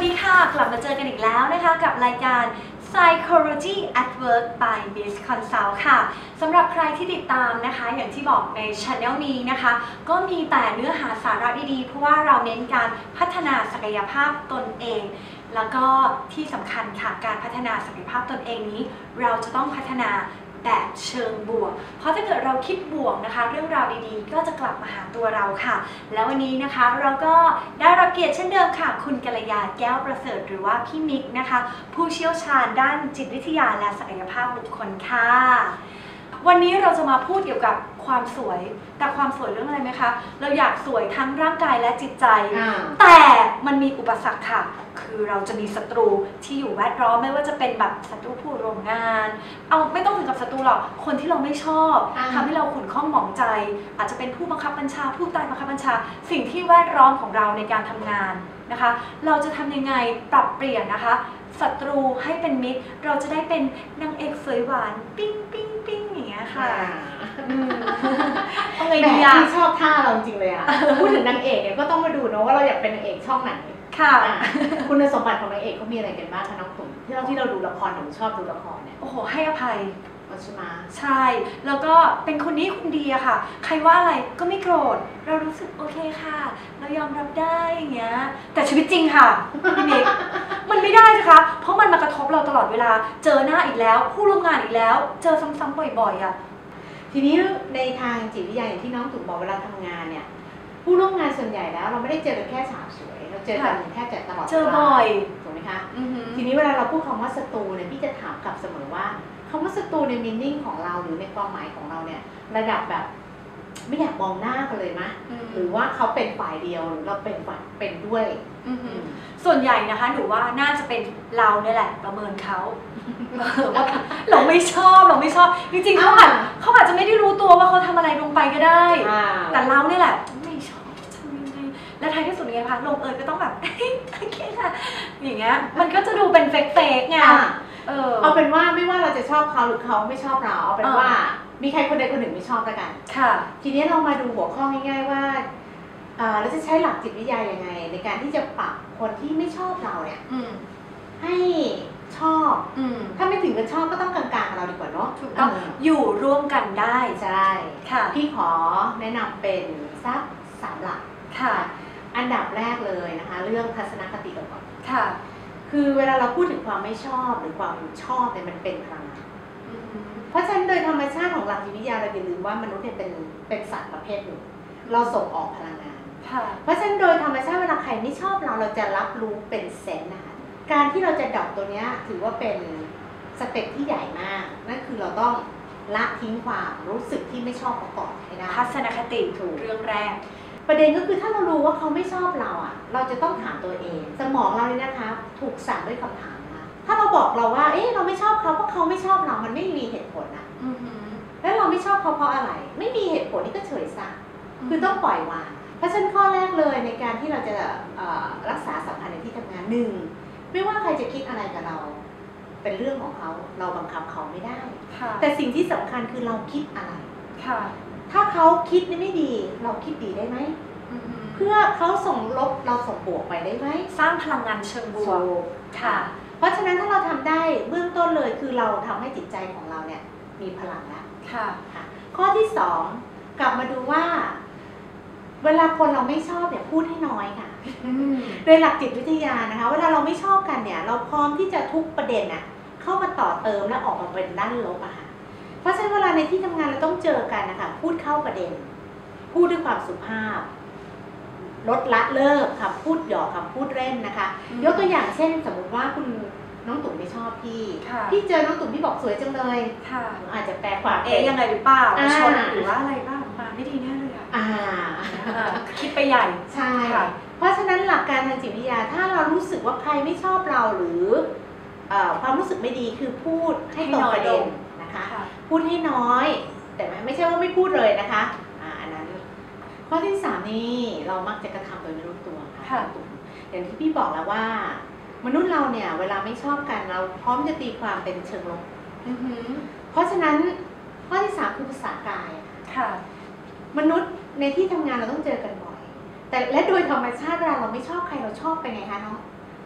ดีค่ะกลับมาเจอกันอีกแล้วนะคะกับรายการ Psychology at Work by Biz Consult ค่ะสำหรับใครที่ติดตามนะคะอย่างที่บอกใน Channel นี้นะคะก็มีแต่เนื้อหาสาระดีๆเพราะว่าเราเน้นการพัฒนาศักยภาพตนเองแล้วก็ที่สำคัญค่ะการพัฒนาศักยภาพตนเองนี้เราจะต้องพัฒนาแบบเชิงบวกเพราะถ้าเกิดเราคิดบวกนะคะเรื่องราวดีๆก็จะกลับมาหาตัวเราค่ะแล้ววันนี้นะคะเราก็ได้รับเกียรติเช่นเดิมค่ะคุณกัลยาแก้วประเสริฐหรือว่าพี่มิกนะคะผู้เชี่ยวชาญด้านจิตวิทยาและศักยภาพบุคคลค่ะวันนี้เราจะมาพูดเกี่ยวกับความสวยแต่ความสวยเรื่องอะไรไหมคะเราอยากสวยทั้งร่างกายและจิตใจแต่มันมีอุปสรรคค่ะคือเราจะมีศัตรูที่อยู่แวดล้อมไม่ว่าจะเป็นแบบศัตรูผู้ร่วมงานเอาไม่ต้องถึงกับศัตรูหรอกคนที่เราไม่ชอบทำให้เราขุ่นข้องหมองใจอาจจะเป็นผู้บังคับบัญชาผู้ใต้บังคับบัญชาสิ่งที่แวดล้อมของเราในการทำงานนะคะเราจะทำยังไงปรับเปลี่ยนนะคะศัตรูให้เป็นมิตรเราจะได้เป็นนางเอกสวยหวานปิ้งปิ้งปิ้งอย่างเงี้ยค่ะเอาไงดีอ่ะที่ชอบท่าเราจริงเลยอ่ะพูดถึงนางเอกเนี่ยก็ต้องมาดูเนาะว่าเราอยากเป็นนางเอกช่องไหนค่ะคุณสมบัติของนางเอกเขามีอะไรกันบ้างคะน้องตุ๋มที่เราดูละครผมชอบดูละครเนี่ยโอ้โหให้อภัยใช่ไหมใช่แล้วก็เป็นคนนี้คนดีอะค่ะใครว่าอะไรก็ไม่โกรธเรารู้สึกโอเคค่ะเรายอมรับได้อย่างเงี้ยแต่ชีวิตจริงค่ะพี่มิกมันไม่ได้นะคะเพราะมันมากระทบเราตลอดเวลาเจอหน้าอีกแล้วผู้ร่วมงานอีกแล้วเจอซ้ำๆบ่อยๆอะทีนี้ในทางจิตวิทยาอย่างที่น้องตุ๋มบอกเวลาทำงานเนี่ยผู้ร่วมงานส่วนใหญ่แล้วเราไม่ได้เจอกันแค่ฉากสวยเราเจอกันแค่ตลอดเจอบ่อยถูกไหมคะทีนี้เวลาเราพูดคำว่าศัตรูเนี่ยพี่จะถามกลับเสมอว่าคำว่าศัตรูในมีนิ่งของเราหรือในความหมายของเราเนี่ยระดับแบบไม่อยากมองหน้ากันเลยมะหรือว่าเขาเป็นฝ่ายเดียวหรือเราเป็นฝ่ายเป็นด้วยส่วนใหญ่นะคะหนูว่าน่าจะเป็นเราเนี่ยแหละประเมินเขาว่าเราไม่ชอบจริงๆเขาอาจจะไม่ได้รู้ตัวว่าเขาทำอะไรลงไปก็ได้แต่เราเนี่ยแหละไม่ชอบทำยังไงและท้ายที่สุดเนี่ยคะลงก็ต้องแบบโอเคค่ะอย่างเงี้ยมันก็จะดูเป็นเฟกไงเอาเป็นว่าไม่ว่าเราจะชอบเขาหรือเขาไม่ชอบเราเอาเป็นว่ามีใครคนใดคนหนึ่งไม่ชอบแล้วกันค่ะทีนี้เรามาดูหัวข้อง่ายๆว่าเราจะใช้หลักจิตวิทยายังไงในการที่จะปรับคนที่ไม่ชอบเราเนี่ยให้ชอบถ้าไม่ถึงกับชอบก็ต้องกลางๆกับเราดีกว่าเนาะถูกต้องอยู่ร่วมกันได้ใช่ค่ะพี่ขอแนะนำเป็นสัก3 หลักค่ะอันดับแรกเลยนะคะเรื่องทัศนคติก่อนค่ะคือเวลาเราพูดถึงความไม่ชอบหรือความชอบเนี่ยมันเป็นพลังงานเพราะฉะนั้นโดยธรรมชาติของหลักจิตวิทยาเราอย่าลืมว่ามนุษย์เนี่ยเป็นสัตว์ประเภทหนึ่งเราส่งออกพลังงานเพราะฉะนั้นโดยธรรมชาติเวลาใครไม่ชอบเราจะรับรู้เป็นเซนส์นะคะการที่เราจะดับตัวนี้ถือว่าเป็นสเต็ปที่ใหญ่มากนั่นคือเราต้องละทิ้งความรู้สึกที่ไม่ชอบเขาก่อนให้ได้ทัศนคติถูกเรื่องแรกประเด็นก็คือถ้าเรารู้ว่าเขาไม่ชอบเราอ่ะเราจะต้องถามตัวเองสมองเราเนี่ยนะคะถูกสั่งด้วยคำถามนะถ้าเราบอกเราว่าเราไม่ชอบเขาเพราะเขาไม่ชอบเรามันไม่มีเหตุผลนะแล้วเราไม่ชอบเขาเพราะอะไรไม่มีเหตุผลนี่ก็เฉยซะคือต้องปล่อยวางเพราะฉะนั้นข้อแรกเลยในการที่เราจะรักษาสัมพันธ์ในที่ทำงาน1ไม่ว่าใครจะคิดอะไรกับเราเป็นเรื่องของเขาเราบังคับเขาไม่ได้แต่สิ่งที่สำคัญคือเราคิดอะไรถ้าเขาคิดไม่ดีเราคิดดีได้ไหมเพื่อเขาส่งลบเราส่งบวกไปได้ไหมสร้างพลังงานเชิงบวกค่ะเพราะฉะนั้นถ้าเราทำได้เบื้องต้นเลยคือเราทำให้จิตใจของเราเนี่ยมีพลังแล้วค่ะข้อที่2กลับมาดูว่าเวลาคนเราไม่ชอบเนี่ยพูดให้น้อยค่ะโดยหลักจิตวิทยานะคะเวลาเราไม่ชอบกันเนี่ยเราพร้อมที่จะทุกประเด็นน่ะเข้ามาต่อเติมและออกมาเป็นด้านลบอะค่ะเพราะฉะนั้นเวลาในที่ทำงานเราต้องเจอกันนะคะพูดเข้าประเด็นพูดด้วยความสุภาพลดละเลิกคำพูดหยอกคำพูดเล่นนะคะยกตัวอย่างเช่นสมมติว่าคุณน้องตุ๋มไม่ชอบพี่เจอน้องตุ๋มพี่บอกสวยจังเลยอาจจะแปลความยังไงหรือเปล่าชนหรือว่าอะไรบ้างมาไม่ดีแน่เลยคิดไปใหญ่ใช่เพราะฉะนั้นหลักการทางจิตวิทยาถ้าเรารู้สึกว่าใครไม่ชอบเราหรือความรู้สึกไม่ดีคือพูดให้ตรงประเด็นนะคะพูดให้น้อยแต่ไม่ใช่ว่าไม่พูดเลยนะคะอันนั้นข้อที่3นี่เรามักจะกระทำโดยไม่รู้ตัวค่ะอย่างที่พี่บอกแล้วว่ามนุษย์เราเนี่ยเวลาไม่ชอบกันเราพร้อมจะตีความเป็นเชิงลบเพราะฉะนั้นข้อที่3คือภาษากายค่ะมนุษย์ในที่ทำงานเราต้องเจอกันบ่อยแต่และโดยธรรมชาติเวลาเราไม่ชอบใครเราชอบไปไงคะน้อง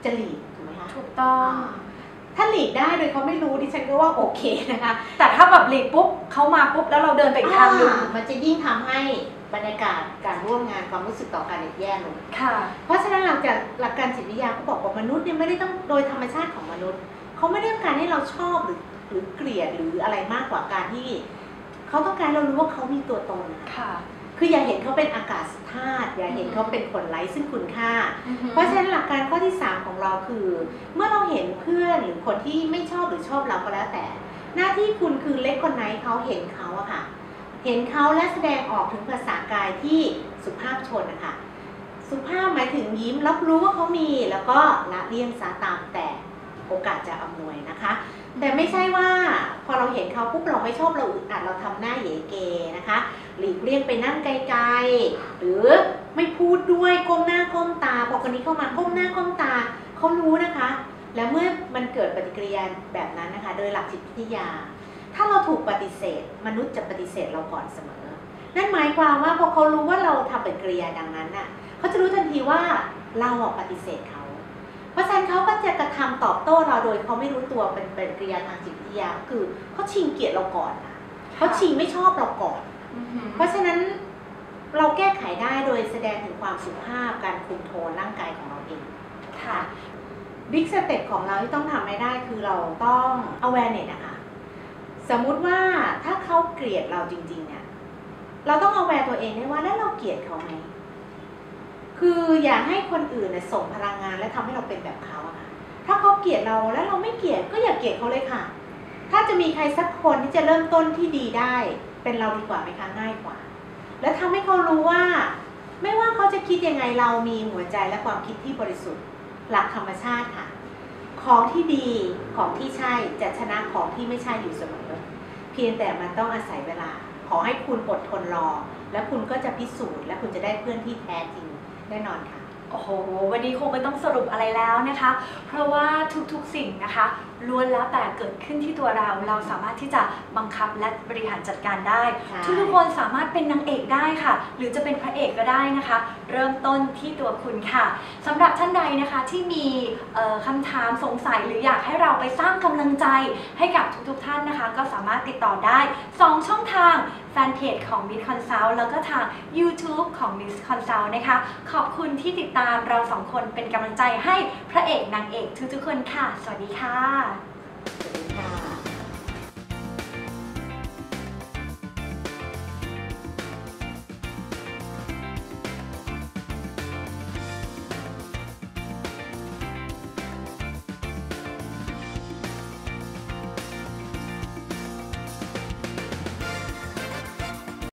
จะหลีกถูกไหมคะถูกต้องถ้าหลีกได้โดยเขาไม่รู้ดิฉันก็ว่าโอเคนะคะแต่ถ้าแบบหลีกปุ๊บเขามาปุ๊บแล้วเราเดินไปอีกทางหนึ่งมันจะยิ่งทำให้บรรยากาศการร่วมงานความรู้สึกต่อกันแย่ลงเพราะฉะนั้นหลักการจิตวิทยาเขาบอกว่ามนุษย์เนี่ยไม่ได้ต้องโดยธรรมชาติของมนุษย์เขาไม่ได้ต้องการให้เราชอบหรือเกลียดหรืออะไรมากกว่าการที่เขาต้องการเรารู้ว่าเขามีตัวตนค่ะคืออย่าเห็นเขาเป็นอากาศธาตุอย่าเห็นเขาเป็นคนไร้ซึ่งคุณค่าเพราะฉะนั้นหลักการข้อที่3ของเราคือเมื่อเราเห็นเพื่อนหรือคนที่ไม่ชอบหรือชอบเราก็แล้วแต่หน้าที่คุณคือเล็กคนไหนเขาเห็นเขาอะค่ะเห็นเขาและแสดงออกถึงภาษากายที่สุภาพชนนะคะสุภาพหมายถึงยิ้มรับรู้ว่าเขามีแล้วก็ละเลี่ยงซะตามแต่โอกาสจะอำนวยนะคะแต่ไม่ใช่ว่าพอเราเห็นเขาปุ๊บเราไม่ชอบเราอึดอัดเราทำหน้าเหยเกนะคะหลีกเลี่ยงไปนั่งไกลๆหรือไม่พูดด้วยก้มหน้าก้มตาพอคนนี้เข้ามาก้มหน้าก้มตาเขารู้นะคะแล้วเมื่อมันเกิดปฏิกิริยาแบบนั้นนะคะโดยหลักจิตวิทยาถ้าเราถูกปฏิเสธมนุษย์จะปฏิเสธเราก่อนเสมอนั่นหมายความว่าพอเขารู้ว่าเราทำปฏิกิริยาดังนั้นน่ะเขาจะรู้ทันทีว่าเราปฏิเสธเขาเพราะฉะนั้นเขาก็จะกระทำตอบโต้เราโดยเขาไม่รู้ตัวเป็นปฏิกิริยาทางจิตวิทยาคือเขาชิงเกียรติเราก่อนนะเขาชิงไม่ชอบเราก่อนเพราะฉะนั้นเราแก้ไขได้โดยแสดงถึงความสุภาพการคุมโทนร่างกายของเราเองค่ะบิ๊กสเต็ปของเราที่ต้องทำให้ได้คือเราต้อง awareness นะคะสมมุติว่าถ้าเขาเกลียดเราจริงๆเนี่ยเราต้อง aware ตัวเองได้ว่าแล้วเราเกลียดเขาไหมคืออย่าให้คนอื่นส่งพลังงานและทำให้เราเป็นแบบเขาอะค่ะถ้าเขาเกลียดเราแล้วเราไม่เกลียดก็อย่าเกลียดเขาเลยค่ะถ้าจะมีใครสักคนที่จะเริ่มต้นที่ดีได้เป็นเราดีกว่าไหมคะง่ายกว่าและทำให้เขารู้ว่าไม่ว่าเขาจะคิดยังไงเรามีหัวใจและความคิดที่บริสุทธิ์หลักธรรมชาติค่ะของที่ดีของที่ใช่จะชนะของที่ไม่ใช่อยู่เสมอเพียงแต่มันต้องอาศัยเวลาขอให้คุณอดทนรอและคุณก็จะพิสูจน์และคุณจะได้เพื่อนที่แท้จริงแน่นอนค่ะโอ้โหวันนี้คงไม่ต้องสรุปอะไรแล้วนะคะเพราะว่าทุกๆสิ่งนะคะล้วนแล้วแต่เกิดขึ้นที่ตัวเราสามารถที่จะบังคับและบริหารจัดการได้ทุกคนสามารถเป็นนางเอกได้ค่ะหรือจะเป็นพระเอกก็ได้นะคะเริ่มต้นที่ตัวคุณค่ะสำหรับท่านใดนะคะที่มีคำถามสงสัยหรืออยากให้เราไปสร้างกำลังใจให้กับทุกท่านนะคะก็สามารถติดต่อได้2ช่องทางแฟนเพจของ Miss Consult แล้วก็ทาง YouTube ของ Miss Consult นะคะขอบคุณที่ติดตามเรา2คนเป็นกำลังใจให้พระเอกนางเอกทุกๆคนค่ะสวัสดีค่ะสวัสดีค่ะ